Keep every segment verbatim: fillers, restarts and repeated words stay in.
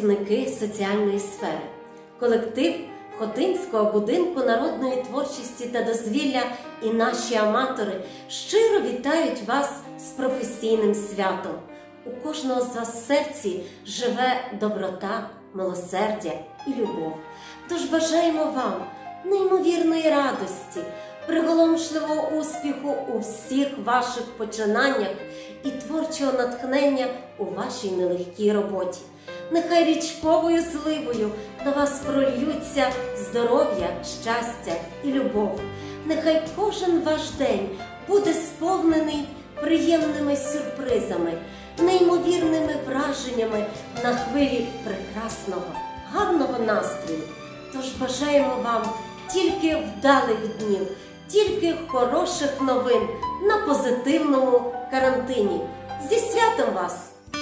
працівники соціальної сфери. Колектив Хотинського будинку народної творчості та дозвілля і наші аматори щиро вітають вас з професійним святом. У кожного з вас в серці живе доброта, милосердя і любов. Тож бажаємо вам неймовірної радості, приголомшливого успіху у всіх ваших починаннях і творчого натхнення у вашій нелегкій роботі. Нехай річковою зливою на вас прольються здоров'я, щастя і любов. Нехай кожен ваш день буде сповнений приємними сюрпризами, неймовірними враженнями на хвилі прекрасного, гарного настрою. Тож бажаємо вам тільки вдалих днів, тільки хороших новин на позитивному карантині. Зі святом вас!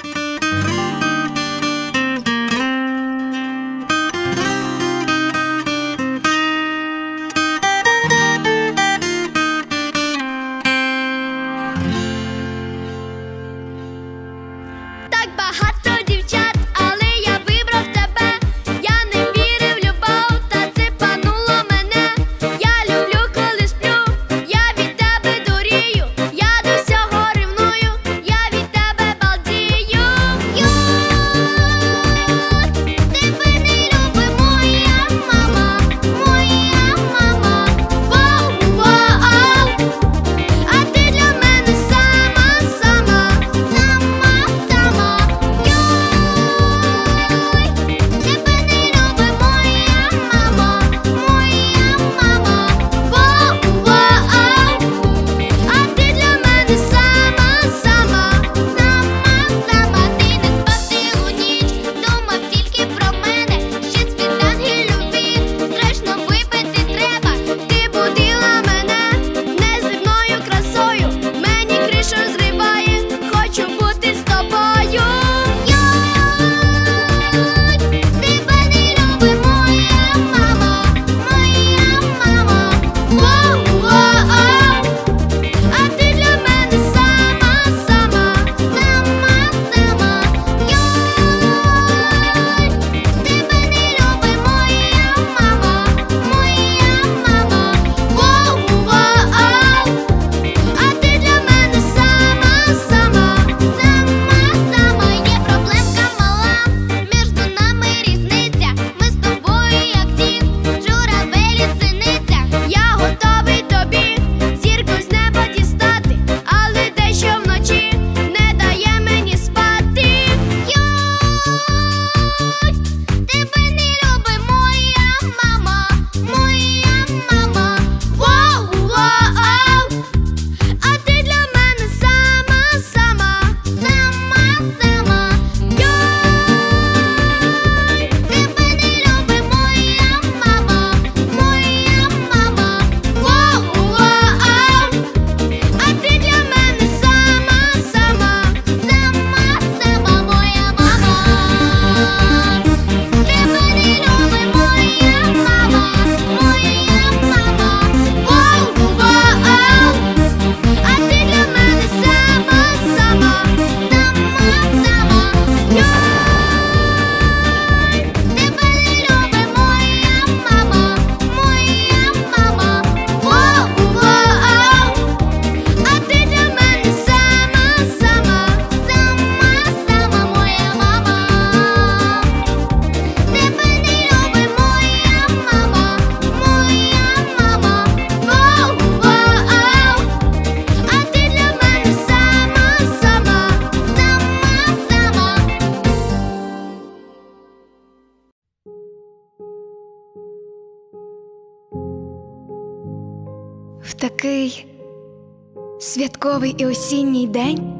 В такий святковий і осінній день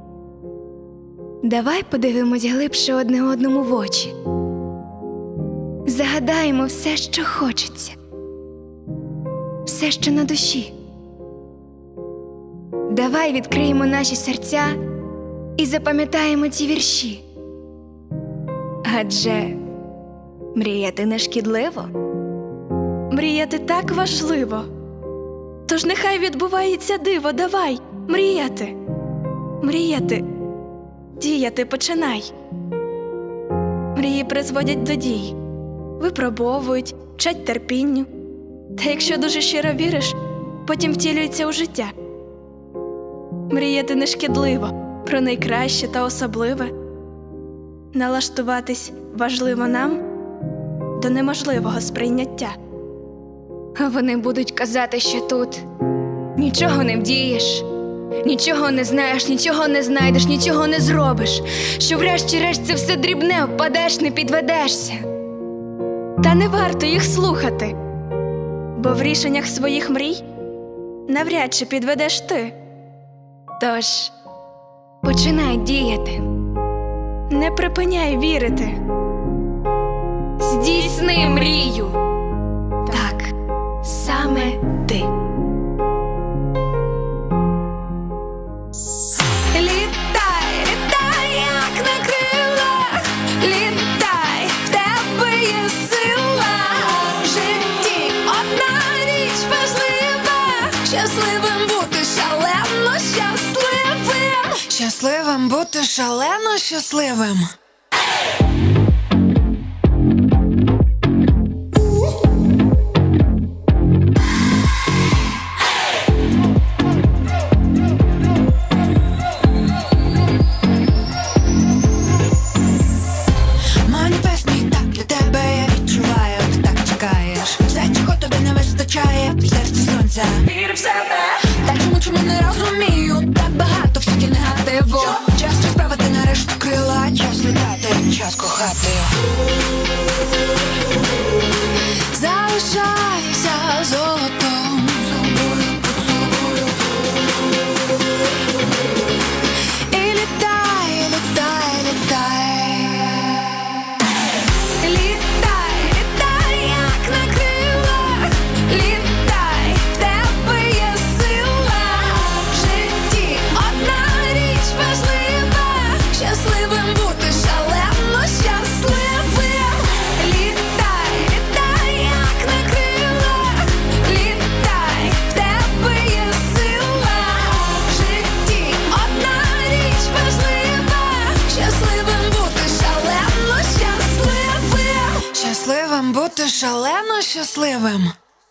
давай подивимось глибше одне одному в очі. Загадаємо все, що хочеться, все, що на душі. Давай відкриємо наші серця і запам'ятаємо ці вірші. Адже мріяти не шкідливо, мріяти так важливо. Тож нехай відбувається диво, давай мріяти, мріяти, діяти починай. Мрії призводять до дій, випробовують, вчать терпінню. Та якщо дуже щиро віриш, потім втілюється у життя. Мріяти не шкідливо про найкраще та особливе. Налаштуватись важливо нам до неможливого сприйняття. А вони будуть казати, що тут нічого не вдієш, нічого не знаєш, нічого не знайдеш, нічого не зробиш, що врешті-решт це все дрібне, впадеш, не підведешся. Та не варто їх слухати, бо в рішеннях своїх мрій навряд чи підведеш ти. Тож, починай діяти. Не припиняй вірити. Здійсни мрію. Так, саме ти. Літай, літай, як на крилах, літай, в тебе є сила. В житті одна річ важлива, щасливим бути шалено щасливим. Щасливим бути шалено щасливим. Маніфест мій так для тебе, я відчуваю, ти так чекаєш. Все, чого тобі не вистачає, в серці сонця. Вір в себе. Та чому, чому не розумію, так багато в світі негативу. Час розправити нарешті крила, час літати, час кохати. Залишайся золотом, собою під собою. І літай, літай, літай. Літай, літай, як на крилах, літай, в тебе є сила. В житті одна річ важлива, щасливим бути шалено щасливим. Літай, літай, як на крилах, літай, в тебе є сила. В житті одна річ важлива, щасливим бути шалено щасливим. Щасливим бути шалено щасливим.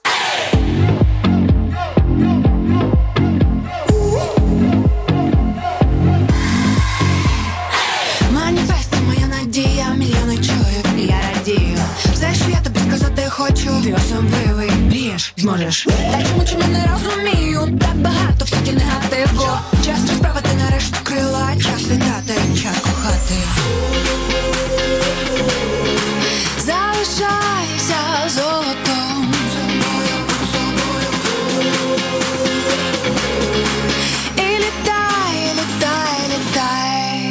Маніфест – моя надія, мільйони чую, і я радію. Все, що я тобі сказати хочу, ти особливий, мрієш, зможеш. Та чому, чому не розумію, так багато в світі негативу. Час розправити нарешті крила, час літати, час кохати. Залишайся золотом, собою під собою. І літай, літай, літай.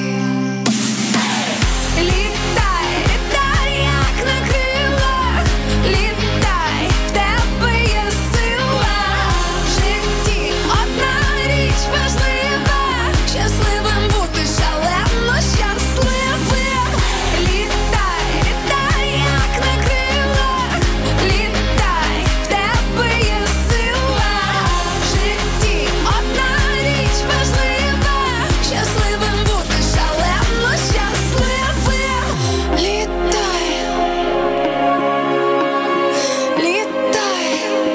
Літай, літай, як на крилах, літай, в тебе є сила. В житті одна річ важлива, щасливим бути шалено щасливим. Літай, літай, як на крилах, літай, в тебе є сила. В житті одна річ важлива, щасливим бути шалено щасливим. Літай, літай.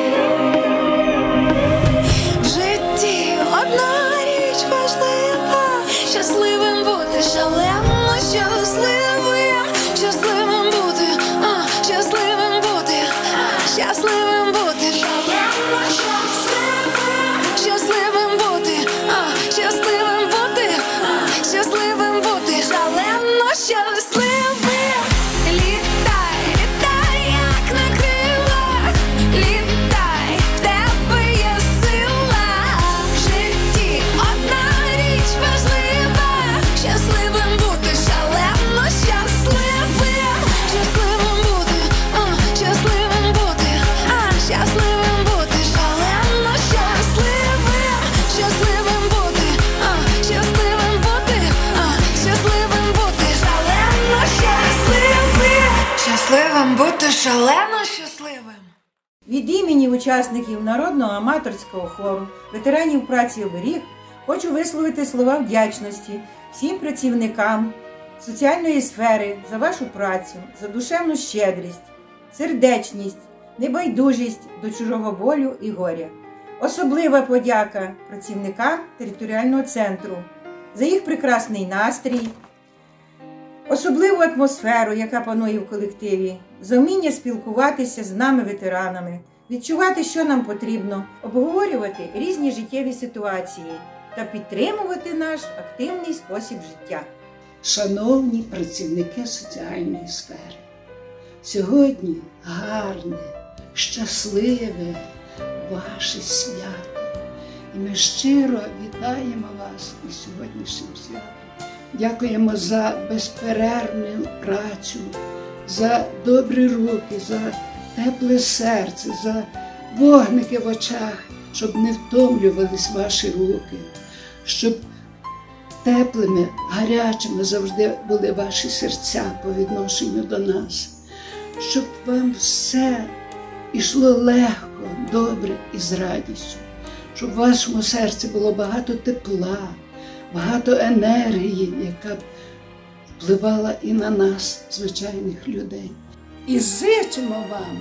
В житті одна річ важлива, щасливим бути шалено щасливим. Щасливим бути, а, щасливим бути, щасливим бути шалено щасливим. Щасливим бути, а, щасливим бути, а, щасливим бути шалено щасливим. Літай, літай, як на крилах, літай, в тебе є сила. В житті одна річ важлива, щасливим бути шалено щасливим. Щасливим бути, а, щасливим бути, а, щасливим бути шалено щасливим. Щасливим бути, а, щасливим бути, а, щасливим бути шалено щасливим. Щасливим бути шалено щасливим. Від імені учасників народного аматорського хору, ветеранів праці «Оберіг» хочу висловити слова вдячності всім працівникам соціальної сфери за вашу працю, за душевну щедрість, сердечність, небайдужість до чужого болю і горя. Особлива подяка працівникам територіального центру за їх прекрасний настрій, особливу атмосферу, яка панує в колективі, за вміння спілкуватися з нами, ветеранами, відчувати, що нам потрібно, обговорювати різні життєві ситуації та підтримувати наш активний спосіб життя. Шановні працівники соціальної сфери, сьогодні гарне, щасливе ваше свято. І ми щиро вітаємо вас із сьогоднішнім святом. Дякуємо за безперервну працю, за добрі руки, за тепле серце, за вогники в очах, щоб не втомлювались ваші руки, щоб теплими, гарячими завжди були ваші серця по відношенню до нас, щоб вам все йшло легко, добре і з радістю, щоб в вашому серці було багато тепла, багато енергії, яка впливала і на нас, звичайних людей. І зичимо вам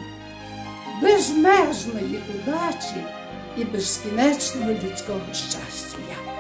безмежної удачі і безкінечного людського щастя.